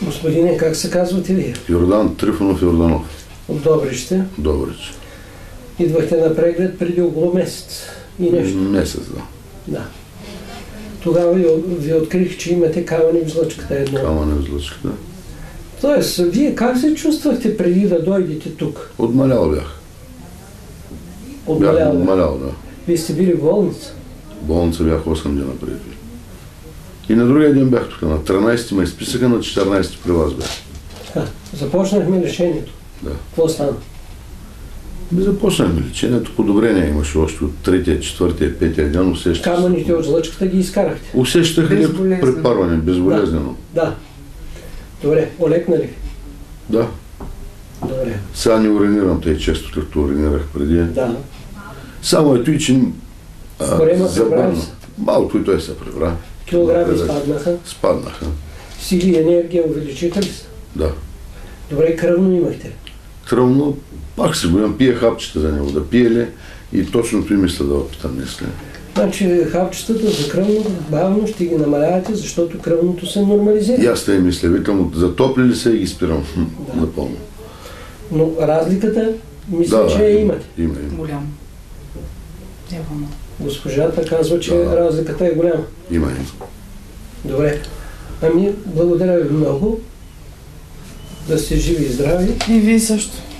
Господине, как се казвате вие? Йордан Трифонов Йорданов. От Добрище. Добрич. Идвахте на преглед преди около месец и нещо. Месец, да. Да. Тогава ви открих, че имате камъни в жлъчката едно. Камъни в жлъчката. Тоест, вие как се чувствахте преди да дойдете тук? Отмалял бях. Бях отмалял, да. Вие сте били в болница? В болница бях 8 дена преди. И на другия ден бях тук. На 13-ти ме изписаха, на 14-ти при вас бях. Започнахме лечението. Да. Какво стана? Започнахме лечението. Подобрение имаше още от 3-тия, 4-тия, 5-тия ден. Усещах. Камъните от жлъчката ги изкарахте? Усещах ли препарване, безболезнено? Да. Добре, олекна ли? Да. Добре. Сега не уринирам тъй често, както уринирах преди. Да. Само ето и че забавно. Малко и той се прибра. Килограми спаднаха? Спаднаха. Сили и енергия увеличиха ли са? Да. Добре, кръвно имахте? Кръвно, пак се боям, пия хапчета за него да пие ли и точното и мисля да опитам мисля. Значи хапчетата за кръвно бавно ще ги намалявате, защото кръвното се нормализира. И аз те мисля, викам, затопли ли се и ги спирам напълно. Но разликата, мисля, че имате. Има. Голямо. Госпожата казва, че разликата е голяма. Има. Добре. Ами, благодаря ви много. Да сте живи и здрави. И вие също.